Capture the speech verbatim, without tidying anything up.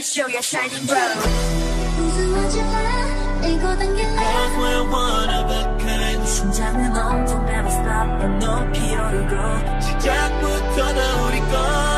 show your shining road. Cause we're one of a kind. 심장은 온통 never stop 넌 높이 오르고 시작부터 다 우리 것